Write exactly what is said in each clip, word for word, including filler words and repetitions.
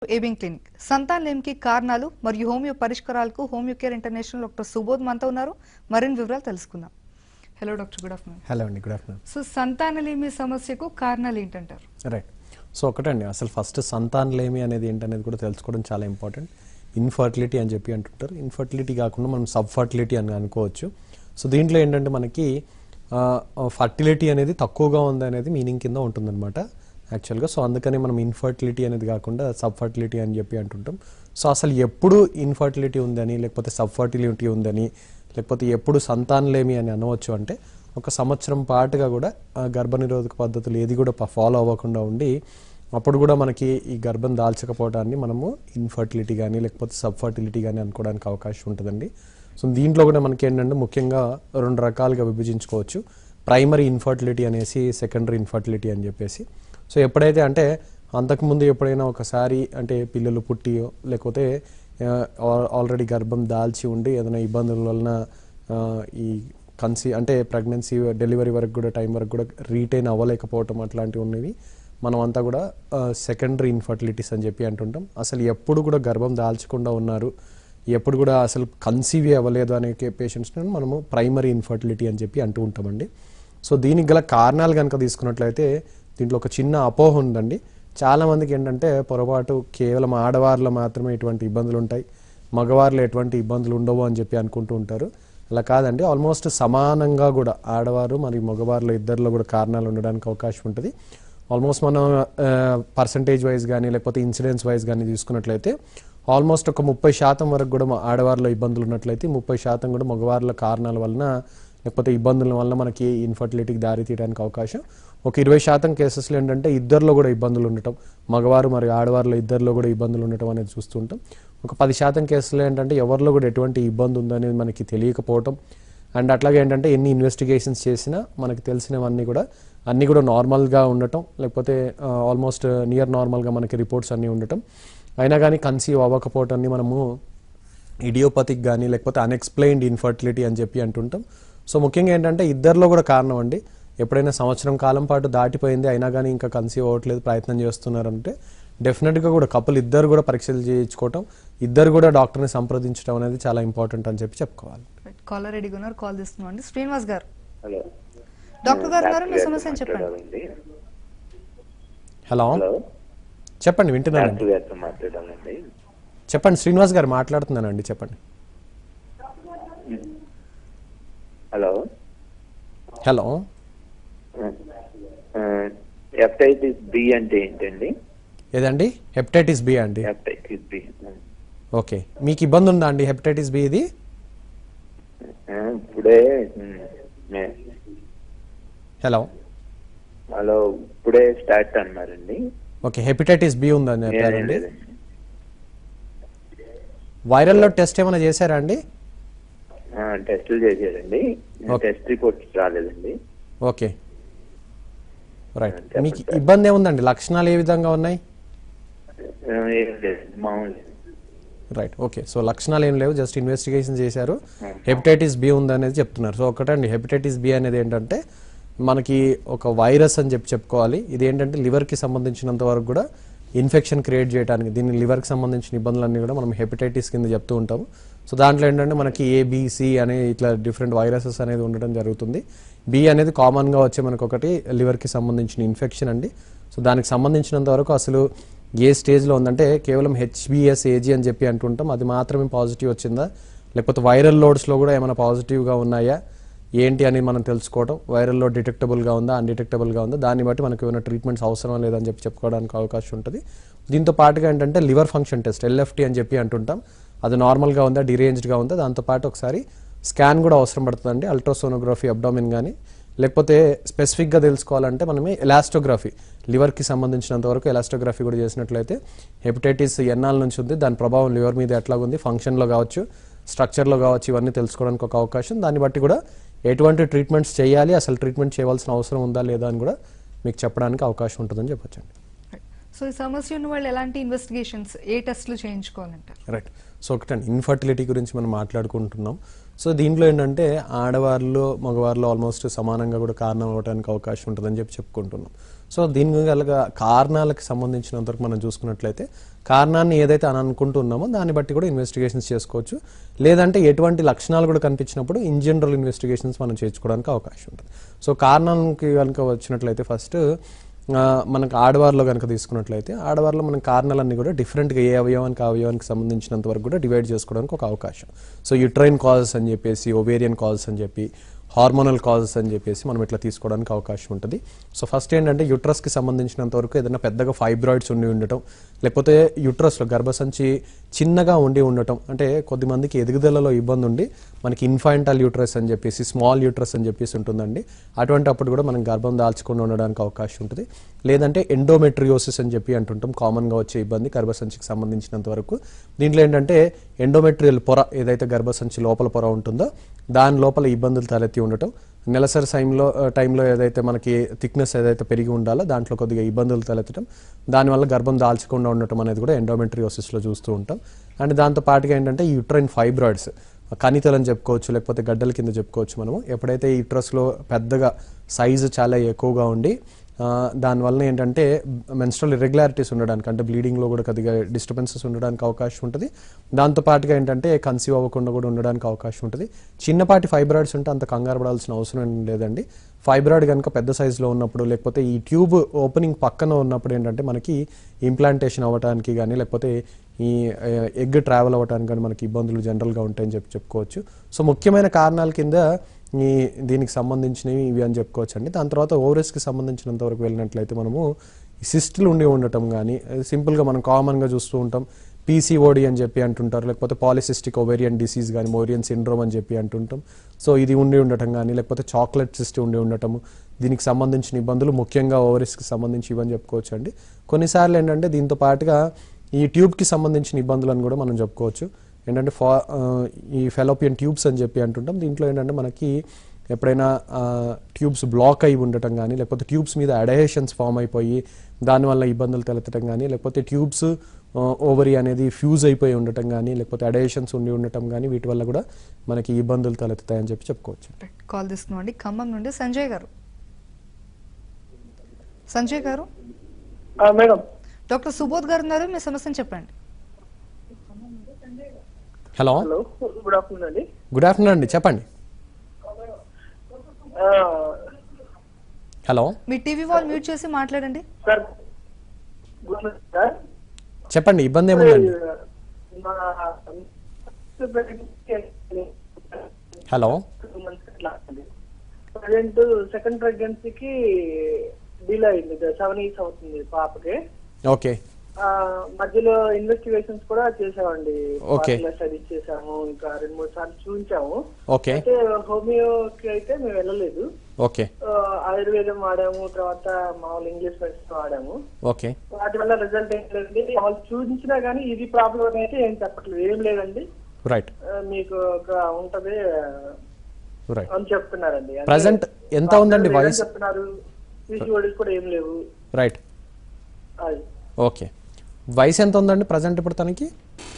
ఏబింగ్ clinic సంతానలేమికి కారణాలు మరియు హోమియో పరిష్కారాలకు homeo care international doctor Subodh మనతో ఉన్నారు. మరిన్ని వివరాలు తెలుసుకుందాం. Hello doctor, good afternoon. Hello అండి, గుడ్ ఆఫ్టర్నూన్. సో సంతానలేమి సమస్యకు కారణాలు ఏంటంటారు? రైట్. సో ఒకటండి, అసలు ఫస్ట్ సంతానలేమి అనేది ఏంటనేది కూడా తెలుసుకోవడం చాలా ఇంపార్టెంట్. ఇన్ఫర్టిలిటీ అని చెప్పి అంటుంటారు. ఇన్ఫర్టిలిటీ కాకుండా మనం సబ్ ఫర్టిలిటీ అని అనుకోవచ్చు. సో దీంట్లో ఏంటంటే మనకి ఫర్టిలిటీ అనేది తక్కువగా ఉంది అనేది మీనింగ్ కింద ఉంటుందన్నమాట యాక్చువల్గా. సో అందుకని మనం ఇన్ఫర్టిలిటీ అనేది కాకుండా సబ్ ఫర్టిలిటీ అని చెప్పి అంటుంటాం. సో అసలు ఎప్పుడు ఇన్ఫర్టిలిటీ ఉందని, లేకపోతే సబ్ ఫర్టిలిటీ ఉందని, లేకపోతే ఎప్పుడు సంతానలేమి అని అనవచ్చు అంటే ఒక సంవత్సరం పాటుగా కూడా గర్భనిరోధక పద్ధతులు ఏది కూడా ఫాలో అవ్వకుండా ఉండి అప్పుడు కూడా మనకి ఈ గర్భం దాల్చకపోవడాన్ని మనము ఇన్ఫర్టిలిటీ కానీ లేకపోతే సబ్ ఫర్టిలిటీ కానీ అనుకోవడానికి అవకాశం ఉంటుందండి. సో దీంట్లో కూడా మనకి ఏంటంటే ముఖ్యంగా రెండు రకాలుగా విభజించుకోవచ్చు. ప్రైమరీ ఇన్ఫర్టిలిటీ అనేసి, సెకండరీ ఇన్ఫర్టిలిటీ అని చెప్పేసి. సో ఎప్పుడైతే అంటే అంతకుముందు ఎప్పుడైనా ఒకసారి అంటే పిల్లలు పుట్టి లేకపోతే ఆల్రెడీ గర్భం దాల్చి ఉండి ఏదైనా ఇబ్బందుల వలన ఈ కన్సీ అంటే ప్రెగ్నెన్సీ డెలివరీ వరకు కూడా టైం వరకు కూడా రీటైన్ అవ్వలేకపోవటం అట్లాంటివి ఉన్నవి మనం అంతా కూడా సెకండరీ ఇన్ఫర్టిలిటీస్ అని చెప్పి అంటుంటాం. అసలు ఎప్పుడు కూడా గర్భం దాల్చకుండా ఉన్నారు, ఎప్పుడు కూడా అసలు కన్సీవ్ అవ్వలేదు అనే పేషెంట్స్ని మనము ప్రైమరీ ఇన్ఫర్టిలిటీ అని చెప్పి అంటూ ఉంటామండి. సో దీనికి గల కారణాలు కనుక తీసుకున్నట్లయితే దీంట్లో ఒక చిన్న అపోహ ఉందండి. చాలామందికి ఏంటంటే పొరపాటు కేవలం ఆడవారిలో మాత్రమే ఇటువంటి ఇబ్బందులు ఉంటాయి, మగవారిలో ఎటువంటి ఇబ్బందులు ఉండవు అని చెప్పి అనుకుంటూ ఉంటారు. అలా కాదండి, ఆల్మోస్ట్ సమానంగా కూడా ఆడవారు మరియు మగవారిలో ఇద్దరిలో కూడా కారణాలు ఉండడానికి అవకాశం ఉంటుంది. ఆల్మోస్ట్ మనం పర్సంటేజ్ వైజ్ కానీ లేకపోతే ఇన్సిడెన్స్ వైజ్ కానీ తీసుకున్నట్లయితే ఆల్మోస్ట్ ఒక ముప్పై శాతం వరకు కూడా ఆడవారిలో ఇబ్బందులు ఉన్నట్లయితే ముప్పై శాతం కూడా మగవారిలో కారణాల వలన లేకపోతే ఇబ్బందుల వల్ల మనకి ఇన్ఫర్టిలిటీకి దారి తీయడానికి అవకాశం. ఒక ఇరవై శాతం కేసెస్లో ఏంటంటే ఇద్దరిలో కూడా ఇబ్బందులు ఉండటం, మగవారు మరియు ఆడవారిలో ఇద్దరిలో కూడా ఇబ్బందులు ఉండటం అనేది చూస్తుంటాం. ఒక పది శాతం కేసులో ఏంటంటే ఎవరిలో కూడా ఎటువంటి ఇబ్బంది ఉందనేది మనకి తెలియకపోవటం. అండ్ అట్లాగే ఏంటంటే ఎన్ని ఇన్వెస్టిగేషన్స్ చేసినా మనకి తెలిసినవన్నీ కూడా అన్నీ కూడా నార్మల్గా ఉండటం, లేకపోతే ఆల్మోస్ట్ నియర్ నార్మల్గా మనకి రిపోర్ట్స్ అన్నీ ఉండటం. అయినా కానీ కన్సీవ్ అవ్వకపోవటాన్ని మనము ఇడియోపతిక్ కానీ లేకపోతే అన్ఎక్స్ప్లెయిన్డ్ ఇన్ఫర్టిలిటీ అని చెప్పి అంటుంటాం. సో ముఖ్యంగా ఏంటంటే ఇద్దరిలో కూడా కారణం అండి. ఎప్పుడైనా సంవత్సరం కాలం పాటు దాటిపోయింది అయినా కానీ ఇంకా కన్సీవ్ అవ్వట్లేదు, ప్రయత్నం చేస్తున్నారంటే డెఫినెట్గా కూడా కపుల్ ఇద్దరు కూడా పరీక్షలు చేయించుకోవటం, ఇద్దరు కూడా డాక్టర్ని సంప్రదించడం అనేది చాలా ఇంపార్టెంట్ అని చెప్పి చెప్పుకోవాలి. కాలర్ రెడీగా ఉన్నారు, కాల్ చేస్తున్నాం అండి. శ్రీనివాస్ గారు. హలో డాక్టర్ గారు ఉన్నారు, మీ సమస్యను చెప్పండి. హలో చెప్పండి, వింటున్నానండి. చెప్పండి, శ్రీనివాస్ గారు మాట్లాడుతున్నానండి, చెప్పండి. హలో హలో హెపటైటిస్ బి అంటే ఏంటండి? ఏదండి? హెపటైటిస్ బి అండి. Hepatitis B. ఓకే, మీకు ఇబ్బంది ఉందా అండి హెపటైటిస్ బి? ఇది ఇప్పుడే హలో హలో ఇప్పుడే స్టార్ట్ అన్నారండి. ఓకే, హెపటైటిస్ బి ఉందని చెప్పారండి. వైరల్లో టెస్ట్ ఏమైనా చేశారా అండి? టెస్టులు చేశారండి, టెస్ట్ రిపోర్ట్స్ రాలేదండి. Okay right. మీకు ఇబ్బంది ఏముందండి? లక్షణాలు ఏ విధంగా ఉన్నాయి? రైట్. ఓకే, సో లక్షణాలు ఏం లేవు, జస్ట్ ఇన్వెస్టిగేషన్ చేశారు, హెపటైటిస్ బి ఉందనేది చెప్తున్నారు. సో ఒకటండి, హెపటైటిస్ బి అనేది ఏంటంటే మనకి ఒక వైరస్ అని చెప్పి చెప్పుకోవాలి. ఇది ఏంటంటే లివర్కి సంబంధించినంత వరకు కూడా ఇన్ఫెక్షన్ క్రియేట్ చేయడానికి, దీన్ని లివర్కి సంబంధించిన ఇబ్బందులన్నీ కూడా మనం హెపటైటిస్ కింద చెప్తూ ఉంటాము. సో దాంట్లో ఏంటంటే మనకి ఏబిసి అనే ఇట్లా డిఫరెంట్ వైరసెస్ అనేది ఉండడం జరుగుతుంది. బి అనేది కామన్గా వచ్చే మనకు ఒకటి లివర్కి సంబంధించిన ఇన్ఫెక్షన్ అండి. సో దానికి సంబంధించినంత వరకు అసలు ఏ స్టేజ్లో ఉందంటే కేవలం హెచ్బిఎస్ ఏజీ అని చెప్పి అంటుంటాం, అది మాత్రమే పాజిటివ్ వచ్చిందా, లేకపోతే వైరల్ లోడ్స్లో కూడా ఏమైనా పాజిటివ్గా ఉన్నాయా ఏంటి అని మనం తెలుసుకోవడం, వైరల్ లోడ్ డిటెక్టబుల్గా ఉందా అన్డిటెక్టబుల్గా ఉందా, దాన్ని బట్టి మనకు ఏమైనా ట్రీట్మెంట్స్ అవసరం లేదని చెప్పి చెప్పుకోవడానికి అవకాశం ఉంటుంది. దీంతో పాటుగా ఏంటంటే లివర్ ఫంక్షన్ టెస్ట్ ఎల్ఎఫ్టీ అని చెప్పి అంటుంటాం, అది నార్మల్గా ఉందా డిరేంజ్డ్గా ఉందా, దాంతోపాటు ఒకసారి స్కాన్ కూడా అవసరం పడుతుందండి, అల్ట్రాసోనోగ్రఫీ అబ్డామిన్ కానీ, లేకపోతే స్పెసిఫిక్గా తెలుసుకోవాలంటే మనమే ఎలాస్టోగ్రఫీ, లివర్కి సంబంధించినంత వరకు ఎలాస్టోగ్రఫీ కూడా చేసినట్లయితే హెపటైటిస్ ఎన్నాళ్ళ నుంచి ఉంది, దాని ప్రభావం లివర్ మీద ఎట్లాగుంది, ఫంక్షన్లో కావచ్చు స్ట్రక్చర్లో కావచ్చు, ఇవన్నీ తెలుసుకోవడానికి ఒక అవకాశం. దాన్ని బట్టి కూడా ఎటువంటి ట్రీట్మెంట్స్ చేయాలి, అసలు ట్రీట్మెంట్ చేయవలసిన అవసరం ఉందా లేదా అని కూడా మీకు చెప్పడానికి అవకాశం ఉంటుందని చెప్పొచ్చండి. సో ఈ సమస్య ఉన్న వాళ్ళు ఎలాంటి ఇన్వెస్టిగేషన్స్, ఏ టెస్ట్లు చేయించుకోవాలంటారు? రైట్. సో ఒకటండి, ఇన్ఫర్టిలిటీ గురించి మనం మాట్లాడుకుంటున్నాం. సో దీంట్లో ఏంటంటే ఆడవారిలో మగవారిలో ఆల్మోస్ట్ సమానంగా కూడా కారణం అవ్వడానికి అవకాశం ఉంటుందని చెప్పి చెప్పుకుంటున్నాం. సో దీని గల కారణాలకు సంబంధించినంతవరకు మనం చూసుకున్నట్లయితే కారణాన్ని ఏదైతే అని అనుకుంటున్నామో దాన్ని బట్టి కూడా ఇన్వెస్టిగేషన్స్ చేసుకోవచ్చు. లేదంటే ఎటువంటి లక్షణాలు కూడా కనిపించినప్పుడు ఇన్ జనరల్ ఇన్వెస్టిగేషన్స్ మనం చేర్చుకోవడానికి అవకాశం ఉంటుంది. సో కారణానికి కనుక వచ్చినట్లయితే ఫస్ట్ మనకు ఆడవారిలో కనుక తీసుకున్నట్లయితే ఆడవారిలో మనం కారణాలన్నీ కూడా డిఫరెంట్గా ఏ అవయవానికి అవయవానికి సంబంధించినంత వరకు కూడా డివైడ్ చేసుకోవడానికి ఒక అవకాశం. సో యుట్రైన్ కాజెస్ అని చెప్పేసి, ఓవేరియన్ కాజెస్ అని చెప్పి, హార్మోనల్ కాజెస్ అని చెప్పేసి మనం ఇట్లా తీసుకోవడానికి అవకాశం ఉంటుంది. సో ఫస్ట్ ఏంటంటే యుట్రస్కి సంబంధించినంత వరకు ఏదైనా పెద్దగా ఫైబ్రాయిడ్స్ ఉండి ఉండటం, లేకపోతే యుట్రస్లో గర్భసంచి చిన్నగా ఉండి ఉండటం, అంటే కొద్దిమందికి ఎదుగుదలలో ఇబ్బంది ఉండి మనకి ఇన్ఫాంటల్ యూట్రస్ అని చెప్పేసి, స్మాల్ యూట్రస్ అని చెప్పేసి ఉంటుందండి. అటువంటి అప్పుడు కూడా మనం గర్భం దాల్చకుండా ఉండడానికి అవకాశం ఉంటుంది. లేదంటే ఎండోమెట్రియోసిస్ అని చెప్పి అంటుంటాం, కామన్గా వచ్చే ఇబ్బంది గర్భసంచికి సంబంధించినంత వరకు. దీంట్లో ఏంటంటే ఎండోమెట్రియల్ పొర ఏదైతే గర్భసంచి లోపల పొర ఉంటుందో దాని లోపల ఇబ్బందులు తలెత్తి ఉండటం, నెలసరి టైంలో టైంలో ఏదైతే మనకి థిక్నెస్ ఏదైతే పెరిగి ఉండాలో దాంట్లో కొద్దిగా ఇబ్బందులు తలెత్తడం, దానివల్ల గర్భం దాల్చకుండా ఉండటం అనేది కూడా ఎండోమెట్రియోసిస్లో చూస్తూ ఉంటాం. అండ్ దాంతో పాటుగా ఏంటంటే యూట్రైన్ ఫైబ్రాయిడ్స్, కణితలు అని చెప్పుకోవచ్చు, లేకపోతే గడ్డల కింద చెప్పుకోవచ్చు మనము. ఎప్పుడైతే ఈ యూట్రస్లో పెద్దగా సైజు చాలా ఎక్కువగా ఉండి దానివల్ల ఏంటంటే మెన్స్ట్రల్ ఇర్రెగ్యులారిటీస్ ఉండడానికి, అంటే బ్లీడింగ్లో కూడా కొద్దిగా డిస్టర్బెన్సెస్ ఉండడానికి అవకాశం ఉంటుంది. దాంతోపాటుగా ఏంటంటే కన్సీవ్ అవ్వకుండా కూడా ఉండడానికి అవకాశం ఉంటుంది. చిన్నపాటి ఫైబ్రాయిడ్స్ ఉంటే అంత కంగారు పడాల్సిన అవసరం లేదండి. ఫైబ్రాయిడ్ కనుక పెద్ద సైజులో ఉన్నప్పుడు, లేకపోతే ఈ ట్యూబ్ ఓపెనింగ్ పక్కన ఉన్నప్పుడు ఏంటంటే మనకి ఇంప్లాంటేషన్ అవ్వడానికి కానీ, లేకపోతే ఈ ఎగ్ ట్రావెల్ అవ్వడానికి కానీ మనకి ఇబ్బందులు జనరల్గా ఉంటాయని చెప్పి చెప్పుకోవచ్చు. సో ముఖ్యమైన కారణాల కింద ఈ దీనికి సంబంధించినవి ఇవి అని చెప్పుకోవచ్చు అండి. దాని తర్వాత ఓవరీస్కి సంబంధించినంత వరకు వెళ్ళినట్లయితే మనము సిస్టులు ఉండి ఉండటం కానీ, సింపుల్గా మనం కామన్గా చూస్తూ ఉంటాం పీసీఓడి అని చెప్పి అంటుంటారు, లేకపోతే పాలిసిస్టిక్ ఓవేరియన్ డిసీజ్ కానీ, ఓవేరియన్ సిండ్రోమ్ అని చెప్పి అంటుంటాం. సో ఇది ఉండి ఉండటం కానీ, లేకపోతే చాక్లెట్ సిస్ట్ ఉండి ఉండటము, దీనికి సంబంధించిన ఇబ్బందులు ముఖ్యంగా ఓవరీస్కి సంబంధించి ఇవని చెప్పుకోవచ్చు అండి. కొన్నిసార్లు ఏంటంటే దీంతో పాటుగా ఈ ట్యూబ్కి సంబంధించిన ఇబ్బందులను కూడా మనం చెప్పుకోవచ్చు. ఏంటంటే ఫా ఈ ఫెలోపియన్ ట్యూబ్స్ అని చెప్పి అంటుంటాం. దీంట్లో ఏంటంటే మనకి ఎప్పుడైనా ట్యూబ్స్ బ్లాక్ అయి ఉండటం కానీ, లేకపోతే ట్యూబ్స్ మీద అడహేషన్స్ ఫామ్ అయిపోయి దానివల్ల ఇబ్బందులు తలెత్తడం కానీ, లేకపోతే ట్యూబ్స్ ఓవరీ అనేది ఫ్యూజ్ అయిపోయి ఉండటం కానీ, లేకపోతే అడహేషన్స్ ఉండి ఉండటం కానీ, వీటి వల్ల కూడా మనకి ఇబ్బందులు తలెత్తుతాయని చెప్పి చెప్పుకోవచ్చు. కాల్ తీసుకున్నామండి ఖమ్మం నుండి సంజయ్ గారు. సంజయ్ గారు మేడం, డాక్టర్ సుబోధ్ గారు ఉన్నారు, మీ సమస్యను చెప్పండి. హలో హలో గుడ్ ఆఫ్టర్నూన్ అండి. గుడ్ ఆఫ్టర్నూన్ అండి, చెప్పండి. హలో, మీ టీవీ వాల్ మ్యూట్ చేసి మాట్లాడండి. Sir good morning sir. చెప్పండి, ఇబ్బంది ఏముందండి? హలో, ప్రజెంట్ సెకండ్ ప్రెగ్నెన్సీకి డిలే అయింది, సెవెన్ ఇయర్స్ అవుతుంది పాపకి. ఓకే. మధ్యలో ఇన్వెస్టిగేషన్స్ కూడా చేసామండి, ఓకే. స్టడీస్ చేసాము, ఇంకా రెండు మూడు సార్లు చూపించాము. ఓకే. అయితే హోమియోకి అయితే మేము వెళ్ళలేదు. ఓకే. ఆయుర్వేదం వాడాము, తర్వాత మామూలు ఇంగ్లీష్ మెడిసిన్ వాడాము. ఓకే. వాటి వల్ల రిజల్ట్ ఏం లేదండి. వాళ్ళు చూపించినా గానీ ఇది ప్రాబ్లం అయితే ఏం చెప్పట్లేదు, ఏం లేదండి, రైట్, మీకు ఒక ఉంటది రైట్ అని చెప్తున్నారండి. ప్రెసెంట్ ఎంత ఉందండి వయసు? చెప్తున్నారు పీసీఓడీస్ కూడా ఏం లేవు. రైట్, అది ఓకే. వయసు ఎంత ఉందండి ప్రజెంట్ ఇప్పుడు తనకి?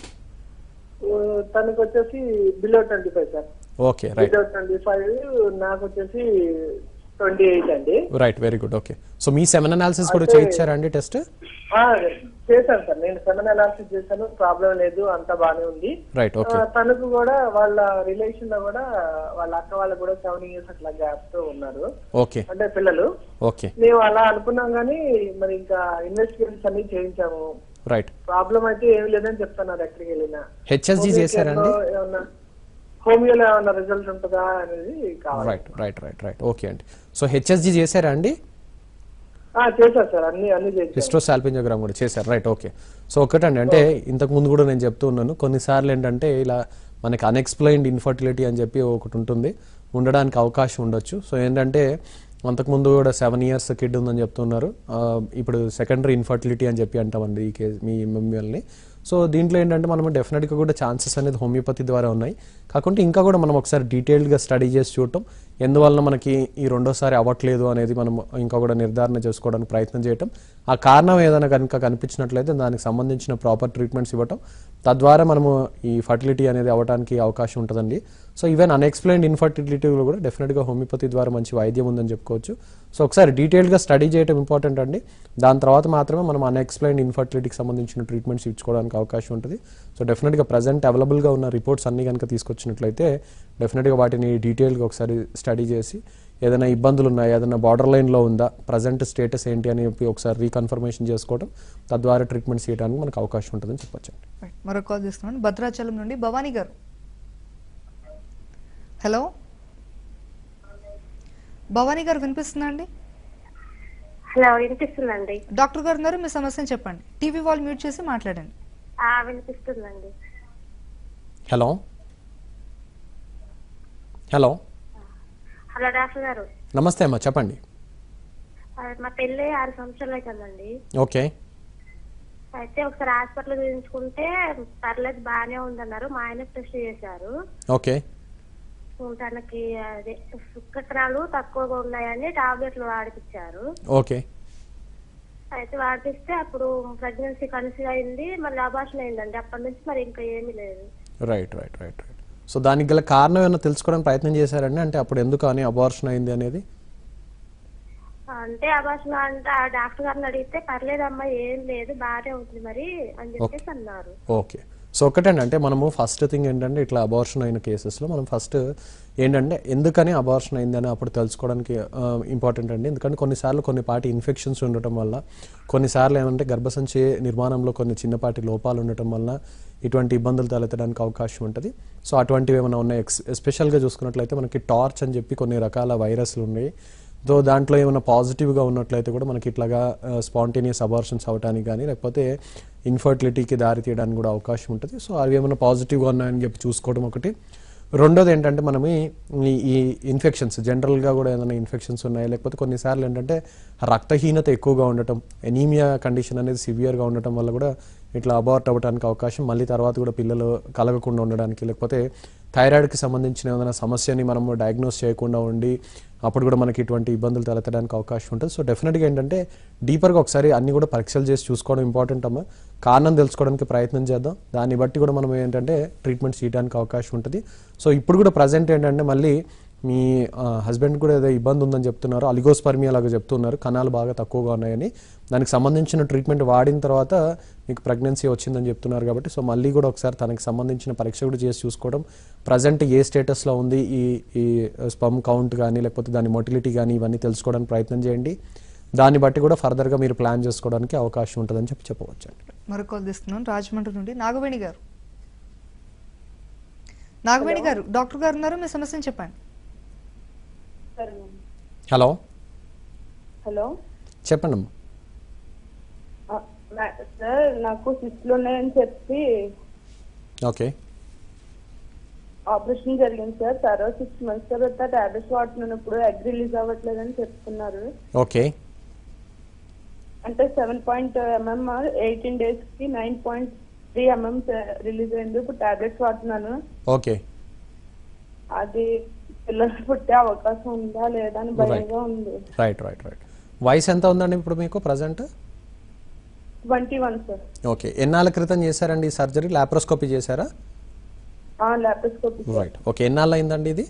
తనకి వచ్చేసి below twenty five sir. Okay, right. Below twenty five నాకు వచ్చేసి ట్వంటీ ఎయిట్ అండి. Right, very good. Okay. So మీ సెమెన్ అనాలిసిస్ కూడా చేయించారా అండి టెస్ట్? చేశాను సార్, నేను సెమెన్ అనాలిసిస్ చేశాను, ప్రాబ్లం లేదు, అంతా బానే ఉంది. Right, okay. తనకు కూడా వాళ్ళ రిలేషన్ లో కూడా వాళ్ళ అక్క వాళ్ళు కూడా సెవెన్ ఇయర్స్ అట్లా గ్యాప్ తో ఉన్నారు. ఓకే. అంటే పిల్లలు. ఓకే. మేము అలా అనుకున్నాం గానీ మరి ఇంకా ఇన్వెస్టిగేషన్స్ అన్ని చేయించాము. రైట్. ప్రాబ్లం అయితే ఏమి లేదని చెప్తున్నారు ఎక్కడికి వెళ్ళినా. హెచ్ఎస్జీ చేశారండి? ఏమన్నా హోమియోలో ఏమన్నా రిజల్ట్ ఉంటుందా అనేది కావాలి. Right right right right okay అండి. సో హెచ్ఎస్జీ చేశారా అండి? చేశారు సార్, అన్ని అన్ని చేశారు. హిస్టోసాల్పింజోగ్రామ్ కూడా చేశారు. Right, okay. సో ఒకటండి, అంటే ఇంతకు ముందు కూడా నేను చెప్తూ ఉన్నాను, కొన్నిసార్లు ఏంటంటే ఇలా మనకి అన్ఎక్స్ప్లెయిన్డ్ ఇన్ఫర్టిలిటీ అని చెప్పి ఒకటి ఉంటుంది, ఉండడానికి అవకాశం ఉండొచ్చు. సో ఏంటంటే అంతకుముందు కూడా సెవెన్ ఇయర్స్ కిడ్ ఉందని చెప్తున్నారు, ఇప్పుడు సెకండరీ ఇన్ఫర్టిలిటీ అని చెప్పి అంటామండి ఈ కేసు మీ మమ్మల్ని. సో దీంట్లో ఏంటంటే మనం డెఫినెట్గా కూడా ఛాన్సెస్ అనేది హోమియోపతి ద్వారా ఉన్నాయి. కాకుంటే ఇంకా కూడా మనం ఒకసారి డీటెయిల్డ్గా స్టడీ చేసి చూడటం, ఎందువల్ల మనకి ఈ రెండోసారి అవ్వట్లేదు అనేది మనం ఇంకా కూడా నిర్ధారణ చేసుకోవడానికి ప్రయత్నం చేయటం, ఆ కారణం ఏదైనా కనుక కనిపించినట్లయితే దానికి సంబంధించిన ప్రాపర్ ట్రీట్మెంట్స్ ఇవ్వటం, తద్వారా మనము ఈ ఫర్టిలిటీ అనేది అవ్వడానికి అవకాశం ఉంటుందండి. సో ఈవెన్ అన్ఎక్స్ప్లెయిన్డ్ ఇన్ఫర్టిలిటీలో కూడా డెఫినెట్గా హోమియోపతి ద్వారా మంచి వైద్యం ఉందని చెప్పుకోవచ్చు. సో ఒకసారి డీటెయిల్గా స్టడీ చేయడం ఇంపార్టెంట్ అండి. దాని తర్వాత మాత్రమే మనం అన్ఎక్స్ప్లెయిన్డ్ ఇన్ఫర్టిలిటీకి సంబంధించిన ట్రీట్మెంట్స్ ఇచ్చుకోవడానికి అవకాశం ఉంటుంది. సో డెఫినెట్గా ప్రజెంట్ అవైలబుల్గా ఉన్న రిపోర్ట్స్ అన్ని కనుక తీసుకొచ్చినట్లయితే డెఫినెట్గా వాటిని డీటెయిల్గా ఒకసారి స్టడీ చేసి ఏదైనా ఇబ్బందులు ఉన్నాయా, ఏదైనా బార్డర్ లైన్లో ఉందా, ప్రజెంట్ స్టేటస్ ఏంటి అని చెప్పి ఒకసారి రీకన్ఫర్మేషన్ చేసుకోవడం, తద్వారా ట్రీట్మెంట్స్ చేయడానికి మనకు అవకాశం ఉంటుందని చెప్పొచ్చండి. మరో కాల్ చేస్తున్నాను భద్రాచలం నుండి భవానీ గారు. హలో భవానీ గారు వినిపిస్తుందా అండి? హలో వినిపిస్తుందండి. డాక్టర్ గారు ఉన్నారు, మీ సమస్యను చెప్పండి. టీవీ వాల్ మ్యూట్ చేసి మాట్లాడండి. వినిపిస్తుందండి. హలో హలో హలో డాక్టర్ గారు. నమస్తే అమ్మా, చెప్పండి. మా పెళ్ళి ఆరు సంవత్సరాలు అవుతుందండి. ఓకే. అయితే ఒకసారి హాస్పిటల్ చూపించుకుంటే పర్లేదు బాగానే ఉందన్నారు. మా ఆయన టెస్ట్ చేశారు. ఓకే. తనకి అదే సుక్కత్రాలు తక్కువగా ఉన్నాయని టాబ్లెట్లు వాడిపించారు. ఓకే. అయితే వాడిపిస్తే అప్పుడు ప్రెగ్నెన్సీ కన్సీవ్ అయింది, మళ్ళీ అబార్షన్ అయిందండి. అప్పటి నుంచి మరి ఇంకా ఏమీ లేదు. Right right right right so దానికి గల కారణం ఏమైనా తెలుసుకోవడానికి ప్రయత్నం చేశారండి? అంటే అప్పుడు ఎందుకు అని అబార్షన్ అయింది అనేది? అంటే అబార్షన్ అంటే ఆ డాక్టర్ గారిని అడిగితే పర్లేదమ్మా ఏం లేదు బాగానే ఉంటుంది మరి అని చెప్పేసి అన్నారు. ఓకే. సో ఒకటండి, అంటే మనము ఫస్ట్ థింగ్ ఏంటంటే ఇట్లా అబార్షన్ అయిన కేసెస్లో మనం ఫస్ట్ ఏంటంటే ఎందుకని అబార్షన్ అయిందని అప్పుడు తెలుసుకోవడానికి ఇంపార్టెంట్ అండి. ఎందుకంటే కొన్నిసార్లు కొన్ని పాటి ఇన్ఫెక్షన్స్ ఉండటం వల్ల, కొన్నిసార్లు ఏమంటే గర్భసంచి నిర్మాణంలో కొన్ని చిన్నపాటి లోపాలు ఉండటం వల్ల ఇటువంటి ఇబ్బందులు తలెత్తడానికి అవకాశం ఉంటుంది. సో అటువంటివి ఏమైనా ఉన్నాయి. ఎక్స్ ఎస్పెషల్గా చూసుకున్నట్లయితే మనకి టార్చ్ అని చెప్పి కొన్ని రకాల వైరస్లు ఉన్నాయి. సో దాంట్లో ఏమైనా పాజిటివ్గా ఉన్నట్లయితే కూడా మనకి ఇట్లాగా స్పాంటేనియస్ అబార్షన్స్ అవ్వడానికి కానీ లేకపోతే ఇన్ఫర్టిలిటీకి దారి తీయడానికి కూడా అవకాశం ఉంటుంది. సో అవి ఏమైనా పాజిటివ్గా ఉన్నాయని చెప్పి చూసుకోవడం ఒకటి. రెండోది ఏంటంటే మనం ఈ ఈ ఇన్ఫెక్షన్స్ జనరల్గా కూడా ఏదైనా ఇన్ఫెక్షన్స్ ఉన్నాయి, లేకపోతే కొన్నిసార్లు ఏంటంటే రక్తహీనత ఎక్కువగా ఉండటం, ఎనీమియా కండిషన్ అనేది సివియర్గా ఉండటం వల్ల కూడా ఇట్లా అబార్ట్ అవ్వడానికి అవకాశం, మళ్ళీ తర్వాత కూడా పిల్లలు కలగకుండా ఉండడానికి, లేకపోతే థైరాయిడ్కి సంబంధించిన ఏదైనా సమస్యని మనము డయాగ్నోస్ చేయకుండా ఉండి అప్పుడు కూడా మనకి ఇటువంటి ఇబ్బందులు తలెత్తడానికి అవకాశం ఉంటుంది. సో డెఫినెట్గా ఏంటంటే డీపర్గా ఒకసారి అన్ని కూడా పరీక్షలు చేసి చూసుకోవడం ఇంపార్టెంట్ అమ్మా. కారణం తెలుసుకోవడానికి ప్రయత్నం చేద్దాం. దాన్ని బట్టి కూడా మనం ఏంటంటే ట్రీట్మెంట్ చేయడానికి అవకాశం ఉంటుంది. సో ఇప్పుడు కూడా ప్రజెంట్ ఏంటంటే మళ్ళీ మీ హస్బెండ్ కూడా ఏదో ఇబ్బంది ఉందని చెప్తున్నారు, అలిగోస్పర్మియా లాగా చెప్తున్నారు, కణాలు బాగా తక్కువగా ఉన్నాయని. దానికి సంబంధించిన ట్రీట్మెంట్ వాడిన తర్వాత మీకు ప్రెగ్నెన్సీ వచ్చిందని చెప్తున్నారు కాబట్టి సో మళ్ళీ కూడా ఒకసారి తనకి సంబంధించిన పరీక్ష కూడా చేసి చూసుకోవడం, ప్రజెంట్ ఏ స్టేటస్లో ఉంది ఈ ఈ స్పర్మ్ కౌంట్ కానీ లేకపోతే దాని మొటిలిటీ కానీ ఇవన్నీ తెలుసుకోవడానికి ప్రయత్నం చేయండి. దాన్ని బట్టి కూడా ఫర్దర్గా మీరు ప్లాన్ చేసుకోవడానికి అవకాశం ఉంటుందని చెప్పి చెప్పవచ్చు అండి. మరొక తీస్తున్నాను రాజమండ్రి నుండి నాగవేణి గారు. నాగవేణి గారు, డాక్టర్ గారు ఉన్నారు, మీ సమస్యను చెప్పండి. హలో హలో చెప్పండి అమ్మా. సార్ నాకు సిస్ట్లు ఉన్నాయని చెప్పి ఓకే ఆపరేషన్ జరిగింది సార్. తర్వాత సిక్స్ మంత్స్ తర్వాత టాబ్లెట్స్ వాడుతున్నప్పుడు ఎగ్ రిలీజ్ అవ్వట్లేదని చెప్తున్నారు. ఓకే. అంటే seven point MM eighteen days కి nine point three MM release అయింది. ఇప్పుడు టాబ్లెట్స్ వాడుతున్నాను. ఓకే. అది పిల్లలు పుట్టే అవకాశం ఉందా లేదా అని భయంగా ఉంది. రైట్ రైట్ రైట్ వయసు ఎంత ఉందండి ఇప్పుడు మీకు present? Twenty one sir. Okay. ఎన్నాళ్ళ క్రితం చేశారండి ఈ సర్జరీ? లాప్రోస్కోపీ చేశారా? లాప్రోస్కోపీ. రైట్. ఓకే. ఎన్నాళ్ళు అయిందండి ఇది?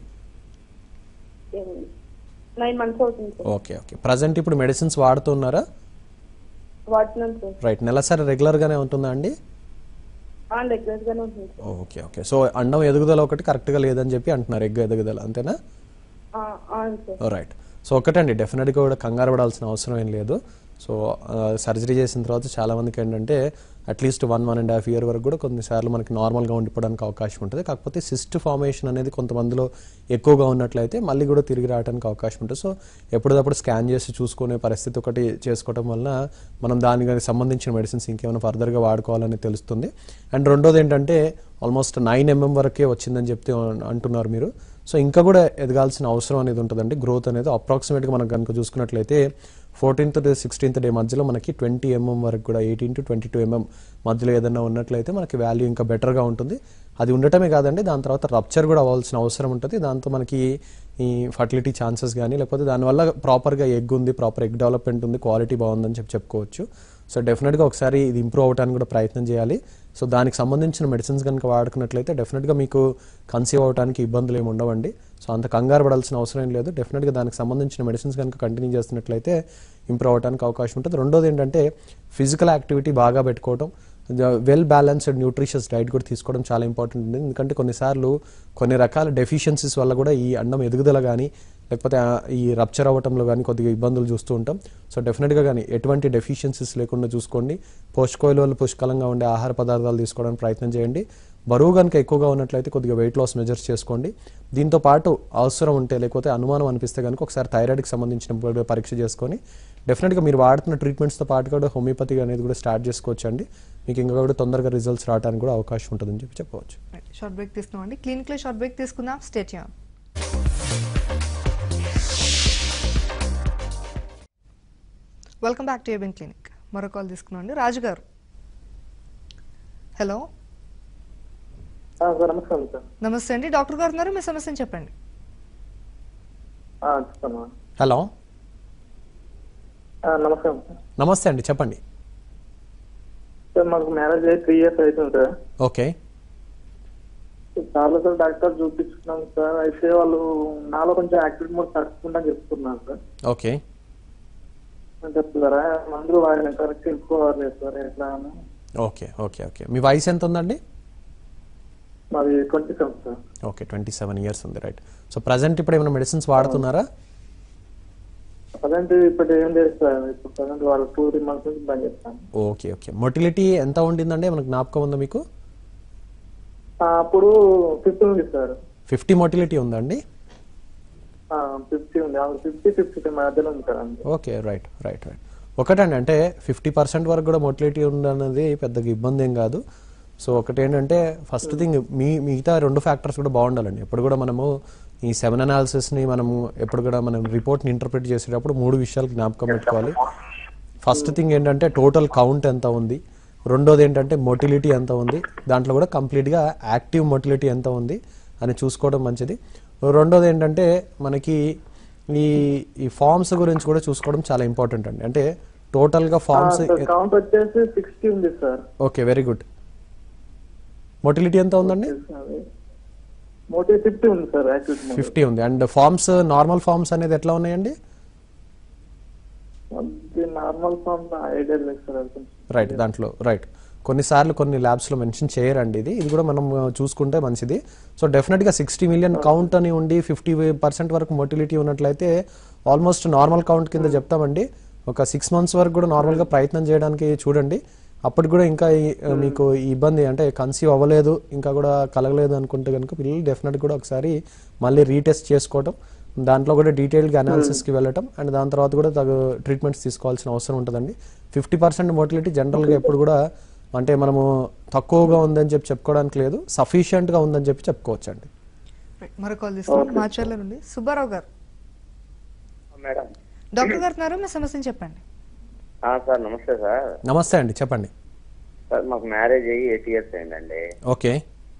నైన్ మంత్స్ అవుతుంది సార్. Okay okay. ప్రజెంట్ ఇప్పుడు మెడిసిన్స్ వాడుతున్నారా? వాడుతున్నాను సార్. రైట్. నెలసరి రెగ్యులర్గానే ఉంటుందా అండి? రెగ్యులర్ గానే ఉంటుంది. Okay okay. సో అండం ఎదుగుదల ఒకటి కరెక్ట్గా లేదని చెప్పి అంటున్నారు, ఎగ్ ఎదుగుదల, అంతేనా? రైట్. సో ఒకటండి, డెఫినెట్గా కూడా కంగారు పడాల్సిన అవసరం ఏం లేదు. సో సర్జరీ చేసిన తర్వాత చాలామందికి ఏంటంటే at least one one and half year వరకు కూడా కొన్నిసార్లు మనకి నార్మల్గా ఉండిపోవడానికి అవకాశం ఉంటుంది. కాకపోతే సిస్ట్ ఫార్మేషన్ అనేది కొంతమందిలో ఎక్కువగా ఉన్నట్లయితే మళ్ళీ కూడా తిరిగి రావడానికి అవకాశం ఉంటుంది. సో ఎప్పటికప్పుడు స్కాన్ చేసి చూసుకునే పరిస్థితి ఒకటి చేసుకోవడం వల్ల మనం దానికి సంబంధించిన మెడిసిన్స్ ఇంకేమైనా ఫర్దర్గా వాడుకోవాలని తెలుస్తుంది. అండ్ రెండోది ఏంటంటే ఆల్మోస్ట్ నైన్ ఎంఎం వరకే వచ్చిందని చెప్తే అంటున్నారు మీరు. సో ఇంకా కూడా ఎదగాల్సిన అవసరం అనేది ఉంటుందండి. గ్రోత్ అనేది అప్రాక్సిమేట్గా మనం కనుక చూసుకున్నట్లయితే ఫోర్టీన్త్ డే సిక్స్టీన్త్ డే మధ్యలో మనకి ట్వంటీ ఎంఎం వరకు కూడా eighteen to twenty two MM మధ్యలో ఏదైనా ఉన్నట్లయితే మనకి వాల్యూ ఇంకా బెటర్గా ఉంటుంది. అది ఉండటమే కాదండి, దాని తర్వాత రప్చర్ కూడా అవ్వాల్సిన అవసరం ఉంటుంది. దాంతో మనకి ఈ ఫర్టిలిటీ ఛాన్సెస్ కానీ లేకపోతే దానివల్ల ప్రాపర్గా ఎగ్ ఉంది, ప్రాపర్ ఎగ్ డెవలప్మెంట్ ఉంది, క్వాలిటీ బాగుందని చెప్పి చెప్పుకోవచ్చు. సో డెఫినెట్గా ఒకసారి ఇది ఇంప్రూవ్ అవ్వడానికి కూడా ప్రయత్నం చేయాలి. సో దానికి సంబంధించిన మెడిసిన్స్ కనుక వాడుకున్నట్లయితే డెఫినెట్గా మీకు కన్సీవ్ అవడానికి ఇబ్బందులు ఏమి ఉండవండి. సో అంత కంగారు పడాల్సిన అవసరం ఏం లేదు. డెఫినెట్గా దానికి సంబంధించిన మెడిసిన్స్ కనుక కంటిన్యూ చేస్తున్నట్లయితే ఇంప్రూవ్ అవడానికి అవకాశం ఉంటుంది. రెండోది ఏంటంటే ఫిజికల్ యాక్టివిటీ బాగా పెట్టుకోవడం, వెల్ బ్యాలెన్స్డ్ న్యూట్రిషియస్ డైట్ కూడా తీసుకోవడం చాలా ఇంపార్టెంట్ ఉంది. ఎందుకంటే కొన్నిసార్లు కొన్ని రకాల డెఫిషియన్సీస్ వల్ల కూడా ఈ అండం ఎదుగుదల కానీ లేకపోతే ఈ రప్చర్ అవ్వటంలో కానీ కొద్దిగా ఇబ్బందులు చూస్తూ ఉంటాం. సో డెఫినెట్గా కానీ ఎటువంటి డెఫిషియన్సీస్ లేకుండా చూసుకోండి. పోషకాలు పుష్కలంగా ఉండే ఆహార పదార్థాలు తీసుకోవడానికి ప్రయత్నం చేయండి. బరువు కనుక ఎక్కువగా ఉన్నట్లయితే కొద్దిగా వెయిట్ లాస్ మెజర్స్ చేసుకోండి. దీంతో పాటు అవసరం ఉంటే లేకపోతే అనుమానం అనిపిస్తే కనుక ఒకసారి థైరాయిడ్కి సంబంధించిన పరీక్ష చేసుకొని డెఫినెట్గా మీరు వాడుతున్న ట్రీట్మెంట్స్తో పాటు కూడా హోమియోపతి అనేది కూడా స్టార్ట్ చేసుకోవచ్చు అండి. మీకు ఇంకా కూడా తొందరగా రిజల్ట్స్ రావడానికి కూడా అవకాశం ఉంటుందని చెప్పి చెప్పవచ్చు. షార్ట్ బ్రేక్ తీసుకున్నామండి. క్లినిక్లో షార్ట్ బ్రేక్ తీసుకుందాం. Stay tune. Welcome back to ABN clinic. మరో కాల్ తీసుకున్నాం అండి. రాజు గారు, హలో. నమస్కారం సార్. నమస్తే అండి. డాక్టర్ గారు ఉన్నారు, మీ సమస్యను చెప్పండి. హలో, నమస్కారం సార్. నమస్తే అండి, చెప్పండి. సార్ మాకు మ్యారేజ్ అయ్యి త్రీ ఇయర్స్ అవుతుంది సార్. ఓకే. చాలా సార్ డాక్టర్ చూపించుకున్నాం సార్. అయితే వాళ్ళు నాలో కొంచెం యాక్టివిటీ మోడ్ తగ్గుతుందని చెప్తున్నారు సార్. ఓకే. చెప్తున్నారా మందులు వాడిన కరెక్ట్ తెలుసుకోవాలి సార్ ఎట్లా అని. ఓకే ఓకే ఓకే మీ వయసు ఎంత ఉందండి? మాది twenty seven sir. Okay, twenty seven years ఉంది. రైట్. సో ప్రజెంట్ ఇప్పుడు ఏమైనా మెడిసిన్స్ వాడుతున్నారా? ప్రజెంట్ ఇప్పుడు ఏం లేదు సార్. ఇప్పుడు ప్రజెంట్ వాళ్ళు టూ త్రీ మంత్స్ నుంచి బంద్ చేస్తాను. ఓకే ఓకే మొటిలిటీ ఎంత ఉండిందండి? మనకు జ్ఞాపకం ఉందా మీకు? అప్పుడు ఫిఫ్టీ ఉంది సార్. ఫిఫ్టీ మొటిలిటీ ఉందండి? ఫిఫ్టీ ఉంది. ఫిఫ్టీ ఫిఫ్టీ మధ్యలో ఉంది sir. Okay, right right right ఒకటండి, అంటే ఫిఫ్టీ పర్సెంట్ వరకు కూడా మొటిలిటీ ఉందన్నది పెద్దగా ఇబ్బంది ఏం కాదు. సో ఒకటి ఏంటంటే ఫస్ట్ థింగ్ మీ మిగతా రెండు ఫ్యాక్టర్స్ కూడా బాగుండాలండి. ఎప్పుడు కూడా మనము ఈ సెవెన్ అనాలిసిస్ని మనము ఎప్పుడు కూడా మనం రిపోర్ట్ని ఇంటర్ప్రిట్ చేసేటప్పుడు మూడు విషయాలు జ్ఞాపకం పెట్టుకోవాలి. ఫస్ట్ థింగ్ ఏంటంటే టోటల్ కౌంట్ ఎంత ఉంది, రెండోది ఏంటంటే మొటిలిటీ ఎంత ఉంది, దాంట్లో కూడా కంప్లీట్గా యాక్టివ్ మొటిలిటీ ఎంత ఉంది అని చూసుకోవడం మంచిది. రెండోది ఏంటంటే మనకి ఈ ఈ ఫార్మ్స్ గురించి కూడా చూసుకోవడం చాలా ఇంపార్టెంట్ అండి. అంటే టోటల్గా ఫార్మ్స్ కౌంట్ వచ్చేసి సిక్స్టీ ఉంది sir. Okay, very good. Motility ఎంత ఉందండి? ఫిఫ్టీ ఉంది సార్. ఫిఫ్టీ ఉంది. అండ్ ఫార్మ్స్ నార్మల్ ఫార్మ్స్ అనేది ఎట్లా ఉన్నాయండి? నార్మల్ ఫార్మ్స్ ఐడియా లేదు సార్. రైట్, దాంట్లో రైట్ కొన్నిసార్లు కొన్ని ల్యాబ్స్లో మెన్షన్ చేయరండి. ఇది ఇది కూడా మనం చూసుకుంటే మంచిది. సో డెఫినెట్గా సిక్స్టీ మిలియన్ కౌంట్ అని ఉండి ఫిఫ్టీ పర్సెంట్ వరకు మొటిలిటీ ఉన్నట్లయితే ఆల్మోస్ట్ నార్మల్ కౌంట్ కింద చెప్తామండి. ఒక సిక్స్ మంత్స్ వరకు కూడా నార్మల్గా ప్రయత్నం చేయడానికి చూడండి. అప్పటికి కూడా ఇంకా మీకు ఇబ్బంది అంటే కన్సీవ్ అవ్వలేదు ఇంకా కూడా కలగలేదు అనుకుంటే కనుక పిల్లలు డెఫినెట్గా కూడా ఒకసారి మళ్ళీ రీటెస్ట్ చేసుకోవటం, దాంట్లో కూడా డీటెయిల్గా అనాలిసిస్కి వెళ్ళటం అండ్ దాని తర్వాత కూడా తగు ట్రీట్మెంట్స్ తీసుకోవాల్సిన అవసరం ఉంటుందండి. ఫిఫ్టీ పర్సెంట్ మోటిలిటీ జనరల్గా ఎప్పుడు కూడా అంటే మనము తక్కువగా ఉందని చెప్పి చెప్పుకోవడానికి లేదు, సఫిషియెంట్గా ఉందని చెప్పి చెప్పుకోవచ్చు అండి. మరో కాల్ తీసుకున్నాం మాచర్ల నుండి. సుబ్బారావు గారు, మేడం. డాక్టర్ గారు ఉన్నారు, మీ సమస్యను చెప్పండి. సార్ నమస్తే సార్. నమస్తే అండి, చెప్పండి. సార్ మాకు మ్యారేజ్ అయ్యి ఎయిట్ ఇయర్స్ అయిందండి. ఓకే.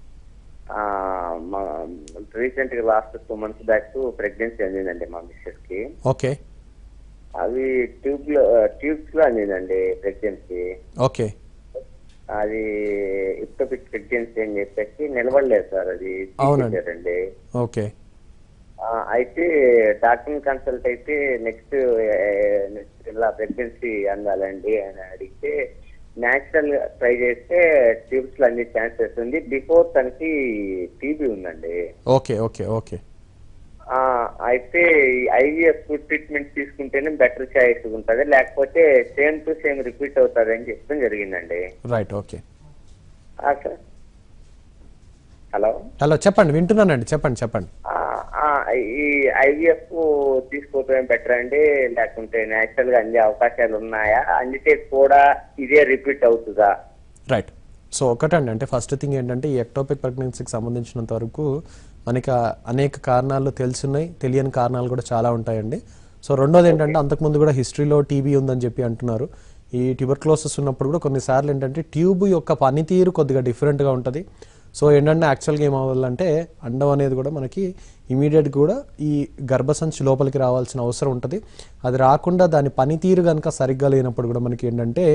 రీసెంట్ గా last two months back pregnancy అందిందండి మా మిస్సెస్ కి. ఓకే. అవి ట్యూబ్ లో ట్యూబ్స్ లో అందిందండి ప్రెగ్నెన్సీ. ఓకే. అది ఇప్టోపిక్ ప్రెగ్నెన్సీ అని చెప్పేసి నిలబడలేదు సార్. అది తీసేసారండి. ఓకే. అయితే డాక్టర్ కన్సల్ట్ అయితే నెక్స్ట్ నెక్స్ట్ ఇలా ప్రెగ్నెన్సీ అందాలండి అని అడిగితే న్యాచురల్ గా ట్రై చేస్తే ట్యూబ్స్ లో అన్ని ఛాన్సెస్ ఉంది. బిఫోర్ తనకి టీబీ ఉందండి. ఓకే ఓకే ఓకే అయితే ఐవీఎఫ్ ట్రీట్మెంట్ తీసుకుంటేనే బెటర్ చాయిస్ ఉంటుంది, లేకపోతే సేమ్ టు సేమ్ రిపీట్ అవుతుంది అని చెప్పడం జరిగిందండి. Right. Okay. Sir hello hello చెప్పండి, వింటున్నానండి, చెప్పండి చెప్పండి. ఈ ఐవీఎఫ్ తీసుకోవటం బెటర్ అండి, లేకుంటే నేచురల్ గా అందే అవకాశాలు ఉన్నాయా? అందితే కూడా ఇదే రిపీట్ అవుతుందా? రైట్. సో ఒకటండి, అంటే ఫస్ట్ థింగ్ ఏంటంటే ఈ ఎక్టోపిక్ ప్రెగ్నెన్సీకి సంబంధించినంత వరకు మనకి అనేక కారణాలు తెలుసున్నాయి, తెలియని కారణాలు కూడా చాలా ఉంటాయండి. సో రెండోది ఏంటంటే అంతకుముందు కూడా హిస్టరీలో టీబీ ఉందని చెప్పి అంటున్నారు. ఈ ట్యూబర్క్లోసిస్ ఉన్నప్పుడు కూడా కొన్నిసార్లు ఏంటంటే ట్యూబ్ యొక్క పనితీరు కొద్దిగా డిఫరెంట్గా ఉంటుంది. సో ఏంటంటే యాక్చువల్గా ఏమవ్వాలంటే అండం అనేది కూడా మనకి ఇమీడియట్గా కూడా ఈ గర్భసంచి లోపలికి రావాల్సిన అవసరం ఉంటుంది. అది రాకుండా దాని పనితీరు కనుక సరిగ్గా లేనప్పుడు కూడా మనకి ఏంటంటే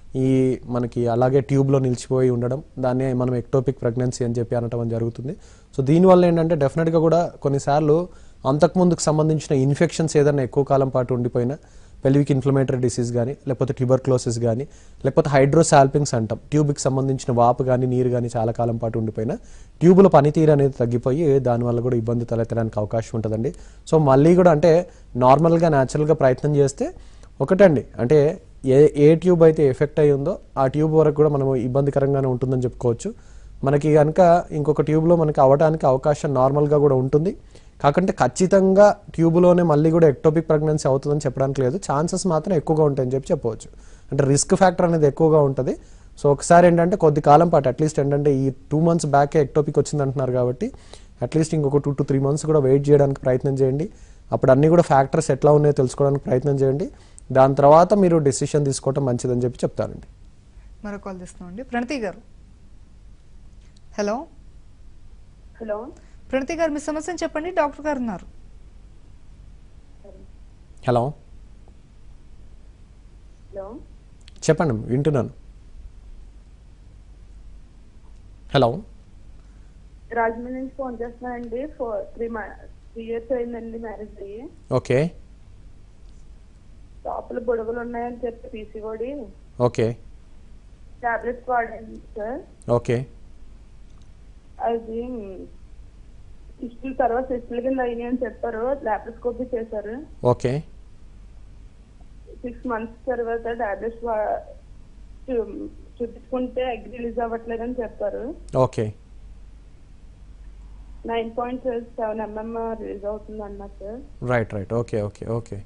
ఈ మనకి అలాగే ట్యూబ్లో నిలిచిపోయి ఉండడం, దాన్ని మనం ఎక్టోపిక్ ప్రెగ్నెన్సీ అని చెప్పి అనటం జరుగుతుంది. సో దీనివల్ల ఏంటంటే డెఫినెట్గా కూడా కొన్నిసార్లు అంతకుముందుకు సంబంధించిన ఇన్ఫెక్షన్స్ ఏదైనా ఎక్కువ కాలం పాటు ఉండిపోయినా, పెల్విక్ ఇన్ఫ్లమేటరీ డిసీజ్ కానీ, లేకపోతే ట్యూబర్క్లోసిస్ కానీ, లేకపోతే హైడ్రోసాల్పింగ్స్ అంటాం, ట్యూబ్కి సంబంధించిన వాపు కానీ నీరు కానీ చాలా కాలం పాటు ఉండిపోయినా ట్యూబుల పనితీరు అనేది తగ్గిపోయి దానివల్ల కూడా ఇబ్బంది తలెత్తడానికి అవకాశం ఉంటుందండి. సో మళ్ళీ కూడా అంటే నార్మల్గా న్యాచురల్గా ప్రయత్నం చేస్తే ఒకటండి, అంటే ఏ ఏ ట్యూబ్ అయితే ఎఫెక్ట్ అయ్యి ఉందో ఆ ట్యూబ్ వరకు కూడా మనం ఇబ్బందికరంగానే ఉంటుందని చెప్పుకోవచ్చు. మనకి కనుక ఇంకొక ట్యూబ్లో మనకి అవ్వడానికి అవకాశం నార్మల్గా కూడా ఉంటుంది. కాకుంటే ఖచ్చితంగా ట్యూబ్లోనే మళ్ళీ కూడా ఎక్టోపిక్ ప్రెగ్నెన్సీ అవుతుందని చెప్పడానికి లేదు, ఛాన్సెస్ మాత్రం ఎక్కువగా ఉంటాయని చెప్పి చెప్పవచ్చు. అంటే రిస్క్ ఫ్యాక్టర్ అనేది ఎక్కువగా ఉంటుంది. సో ఒకసారి ఏంటంటే కొద్ది కాలం పాటు అట్లీస్ట్ ఏంటంటే ఈ టూ మంత్స్ బ్యాకే ఎక్టోపిక్ వచ్చింది అంటున్నారు కాబట్టి అట్లీస్ట్ ఇంకొక టూ టు త్రీ మంత్స్ కూడా వెయిట్ చేయడానికి ప్రయత్నం చేయండి. అప్పుడు అన్నీ కూడా ఫ్యాక్టర్స్ ఎట్లా ఉన్నాయో తెలుసుకోవడానికి ప్రయత్నం చేయండి. దాని తర్వాత మీరు డెసిషన్ తీసుకోవటం మంచిదని చెప్పి చెప్తారండి. మరో కాల్ తీస్తున్నామండి. ప్రణతి గారు, హలో. హలో ప్రణతి గారు, మీ సమస్యను చెప్పండి, డాక్టర్ గారు ఉన్నారు. హలో హలో చెప్పండి, వింటున్నాను. హలో రాజమండ్రి నుంచి ఫోన్ చేస్తున్నానండి. ఫోర్ త్రీ త్రీ ఇయర్స్ అయిందండి మ్యారేజ్ అయ్యి. ఓకే లోపల బుడగలు ఉన్నాయని చెప్పి పీసీఓడి ఓకే టాబ్లెట్స్ వాడండి సార్. ఓకే అది సిస్టుల తర్వాత సిస్టుల కింద అయినాయి అని చెప్పారు, లాప్రోస్కోపీ చేశారు. ఓకే సిక్స్ మంత్స్ తర్వాత టాబ్లెట్స్ చూపించుకుంటే ఎగ్ రిలీజ్ అవ్వట్లేదని చెప్పారు. Okay nine point seven mm release అవుతుంది అన్నారు sir. Right right okay okay okay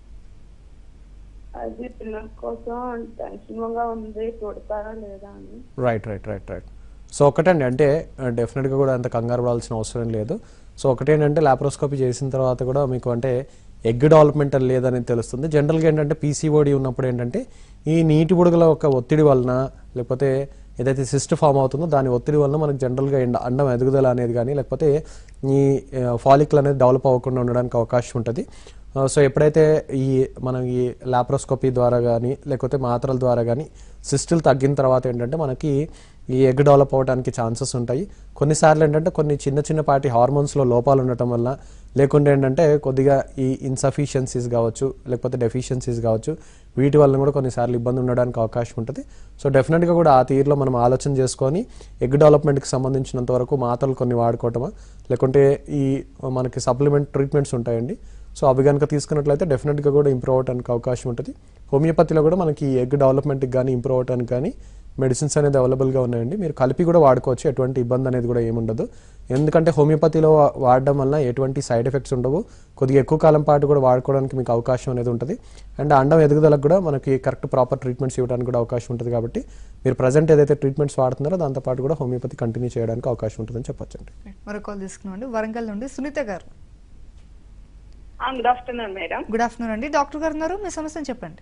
అది పిల్లల కోసం టెన్షన్ గా ఉంది, చూడతారా లేదా అని. Right right right right so ఒకటండి, అంటే డెఫినెట్గా కూడా అంత కంగారు పడాల్సిన అవసరం లేదు. సో ఒకటేంటంటే లాప్రోస్కోపీ చేసిన తర్వాత కూడా మీకు అంటే ఎగ్ డెవలప్మెంట్ లేదని తెలుస్తుంది. జనరల్గా ఏంటంటే పీసీఓడి ఉన్నప్పుడు ఏంటంటే ఈ నీటి బుడగల ఒక ఒత్తిడి వలన, లేకపోతే ఏదైతే సిస్ట్ ఫామ్ అవుతుందో దాని ఒత్తిడి వలన మనకు జనరల్గా అండం ఎదుగుదల అనేది కానీ, లేకపోతే ఈ ఫాలికల్ అనేది డెవలప్ అవ్వకుండా ఉండడానికి అవకాశం ఉంటుంది. సో ఎప్పుడైతే ఈ మనం ఈ లాప్రోస్కోపీ ద్వారా కానీ లేకపోతే మాత్రల ద్వారా కానీ సిస్టులు తగ్గిన తర్వాత ఏంటంటే మనకి ఈ ఎగ్ డెవలప్ అవ్వడానికి ఛాన్సెస్ ఉంటాయి. కొన్నిసార్లు ఏంటంటే కొన్ని చిన్న చిన్నపాటి హార్మోన్స్లో లోపాలు ఉండటం వల్ల, లేకుంటే ఏంటంటే కొద్దిగా ఈ ఇన్సఫిషియన్సీస్ కావచ్చు, లేకపోతే డెఫిషియన్సీస్ కావచ్చు, వీటి వల్ల కూడా కొన్నిసార్లు ఇబ్బంది ఉండడానికి అవకాశం ఉంటుంది. సో డెఫినెట్గా కూడా ఆ తీరులో మనం ఆలోచన చేసుకొని ఎగ్ డెవలప్మెంట్కి సంబంధించినంత వరకు మాత్రలు కొన్ని వాడుకోవటమా, లేకుంటే ఈ మనకి సప్లిమెంట్ ట్రీట్మెంట్స్ ఉంటాయండి. సో అవి కనుక తీసుకున్నట్లయితే డెఫినెట్గా కూడా ఇంప్రూవ్ అవడానికి అవకాశం ఉంటుంది. హోమియోపతిలో కూడా మనకి ఎగ్ డెవలప్మెంట్కి కానీ ఇంప్రూవ్ అవడానికి కానీ మెడిసిన్స్ అనేది అవైలబుల్గా ఉన్నాయండి. మీరు కలిపి కూడా వాడుకోవచ్చు, ఎటువంటి ఇబ్బంది అనేది కూడా ఏముండదు. ఎందుకంటే హోమియోపతిలో వాడడం వల్ల ఎటువంటి సైడ్ ఎఫెక్ట్స్ ఉండవు, కొద్దిగా ఎక్కువ కాలం పాటు కూడా వాడుకోవడానికి మీకు అవకాశం అనేది ఉంటుంది. అండ్ అండం ఎదుగుదలకు కూడా మనకి కరెక్ట్ ప్రాపర్ ట్రీట్మెంట్స్ ఇవ్వడానికి కూడా అవకాశం ఉంటుంది. కాబట్టి మీరు ప్రజెంట్ ఏదైతే ట్రీట్మెంట్స్ వాడుతున్నారో దాంతోపాటు కూడా హోమియోపతి కంటిన్యూ చేయడానికి అవకాశం ఉంటుందని చెప్పొచ్చండి. మరో కాల్ తీసుకున్నామండి. వరంగల్ నుండి సునీత గారు. Good afternoon madam. Good afternoon అండి. డాక్టర్ గారు ఉన్నారు, మీ సమస్యను చెప్పండి.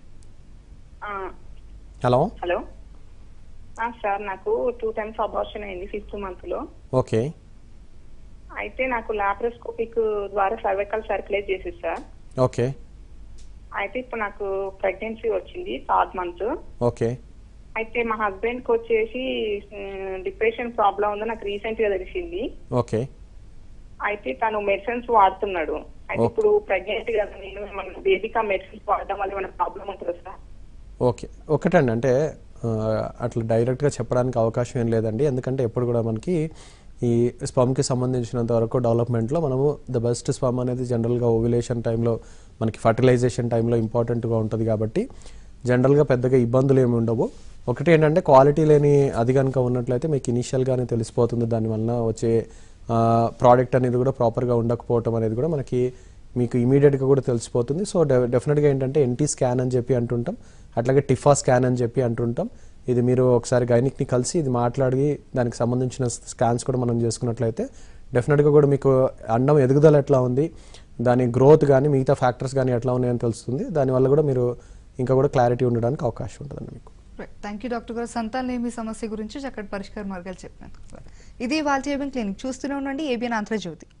హలో హలో సార్, నాకు టూ టైమ్స్ అబార్షన్ అయింది ఫిఫ్త్ మంత్ లో. ఓకే అయితే నాకు లాప్రోస్కోపిక్ ద్వారా సర్వైకల్ సర్క్యులేట్ చేసేది సార్. ఓకే అయితే ఇప్పుడు నాకు ప్రెగ్నెన్సీ వచ్చింది థర్డ్ మంత్. ఓకే అయితే మా హస్బెండ్ కి వచ్చేసి డిప్రెషన్ ప్రాబ్లం ఉందో నాకు రీసెంట్ గా తెలిసింది. ఓకే అయితే తను మెడిసిన్స్ వాడుతున్నాడు. అయితే ఇప్పుడు ప్రెగ్నెంట్ కదా నేను, బేబీకి ఆ మెడిసిన్స్ వాడడం వల్ల ఏమైనా ప్రాబ్లం ఉంటుందా సార్? ఓకే ఒకటండి, అంటే అట్లా డైరెక్ట్గా చెప్పడానికి అవకాశం ఏం లేదండి. ఎందుకంటే ఎప్పుడు కూడా మనకి ఈ స్పమ్కి సంబంధించినంత వరకు డెవలప్మెంట్లో మనము ద బెస్ట్ స్పమ్ అనేది జనరల్గా ఓవ్యులేషన్ టైంలో మనకి ఫర్టిలైజేషన్ టైంలో ఇంపార్టెంట్గా ఉంటుంది. కాబట్టి జనరల్గా పెద్దగా ఇబ్బందులు ఏమి ఉండవు. ఒకటి ఏంటంటే క్వాలిటీ లేని అది కనుక ఉన్నట్లయితే మీకు ఇనీషియల్గానే తెలిసిపోతుంది. దానివల్ల వచ్చే ప్రోడక్ట్ అనేది కూడా ప్రాపర్గా ఉండకపోవటం అనేది కూడా మనకి మీకు ఇమీడియట్గా కూడా తెలిసిపోతుంది. సో డె డెఫినెట్గా ఏంటంటే ఎన్టీ స్కాన్ అని చెప్పి అంటుంటాం, అట్లాగే టిఫా స్కాన్ అని చెప్పి అంటుంటాం. ఇది మీరు ఒకసారి గైనిక్ని కలిసి ఇది మాట్లాడి దానికి సంబంధించిన స్కాన్స్ కూడా మనం చేసుకున్నట్లయితే డెఫినెట్గా కూడా మీకు అండం ఎదుగుదల ఎట్లా ఉంది, దాని గ్రోత్ కానీ మిగతా ఫ్యాక్టర్స్ కానీ ఎట్లా ఉన్నాయని తెలుస్తుంది. దానివల్ల కూడా మీరు ఇంకా కూడా క్లారిటీ ఉండడానికి అవకాశం ఉంటుందండి మీకు. థ్యాంక్ యూ డాక్టర్ గారు. సంతానలేమి సమస్య గురించి చక్కటి పరిష్కార మార్గాలు చెప్పినందుకు. ఇది వాళ్ళ ఏబిఎన్ క్లినిక్. చూస్తూనే ఉండండి ఏబిఎన్ ఆంధ్రజ్యోతి.